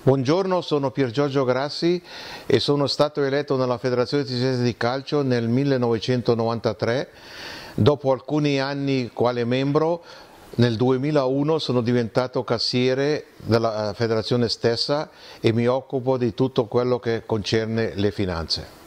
Buongiorno, sono Pier Giorgio Grassi e sono stato eletto nella Federazione Ticinese di Calcio nel 1993. Dopo alcuni anni quale membro, nel 2001 sono diventato cassiere della federazione stessa e mi occupo di tutto quello che concerne le finanze.